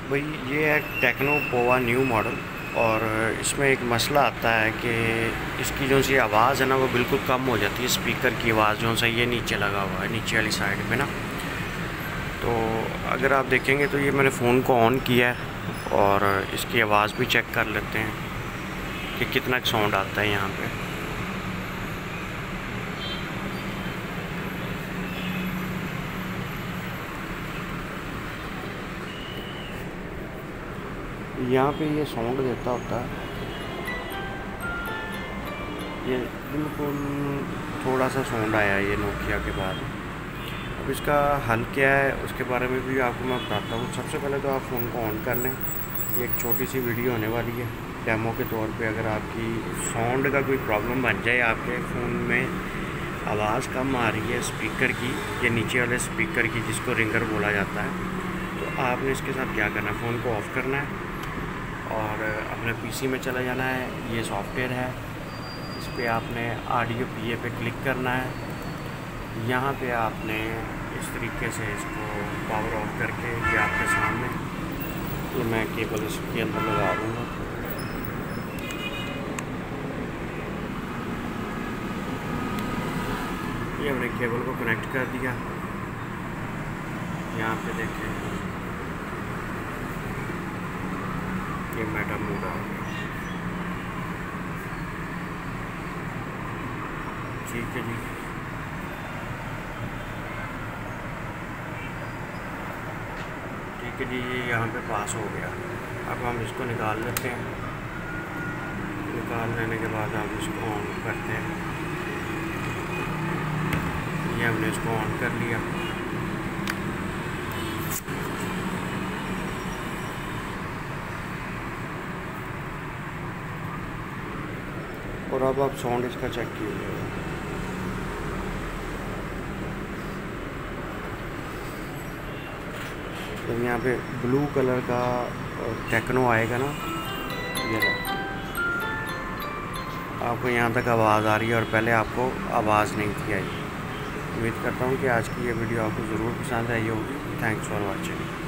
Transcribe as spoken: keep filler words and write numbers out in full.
भाई ये है टेक्नो पोवा न्यू मॉडल। और इसमें एक मसला आता है कि इसकी जो सी आवाज़ है ना वो बिल्कुल कम हो जाती है। स्पीकर की आवाज़ जो सा ये नीचे लगा हुआ है, नीचे वाली साइड पे ना। तो अगर आप देखेंगे तो ये मैंने फ़ोन को ऑन किया है और इसकी आवाज़ भी चेक कर लेते हैं कि कितना साउंड आता है यहाँ पे। यहाँ पे ये साउंड देता होता है, ये बिल्कुल थोड़ा सा साउंड आया ये नोकिया के बाद। अब इसका हल क्या है उसके बारे में भी आपको मैं बताता हूँ। सबसे पहले तो आप फ़ोन को ऑन कर लें। ये एक छोटी सी वीडियो होने वाली है डेमो के तौर पे। अगर आपकी साउंड का कोई प्रॉब्लम बन जाए, आपके फ़ोन में आवाज़ कम आ रही है स्पीकर की, ये नीचे वाले स्पीकर की जिसको रिंगर बोला जाता है, तो आपने इसके साथ क्या करना है, फ़ोन को ऑफ़ करना है और अपने पीसी में चला जाना है। ये सॉफ्टवेयर है, इस पर आपने ऑडियो पीए पे क्लिक करना है। यहाँ पे आपने इस तरीके से इसको पावर ऑफ करके, ये आपके सामने, ये मैं केबल इसके अंदर लगा दूँगा। ये हमने केबल को कनेक्ट कर दिया। यहाँ पे देखें ये मेटा मोड आ गया। ठीक है जी। ठीक है जी, ये यहाँ पे पास हो गया। अब हम इसको निकाल लेते हैं। निकाल लेने के बाद हम इसको ऑन करते हैं। ये हमने इसको ऑन कर लिया। और अब आप साउंड इसका चेक कीजिएगा। जब यहाँ पे ब्लू कलर का टेक्नो आएगा ना, ये आपको यहाँ तक आवाज़ आ रही है और पहले आपको आवाज़ नहीं थी आई। उम्मीद करता हूँ कि आज की ये वीडियो आपको ज़रूर पसंद आई होगी। Thanks for watching.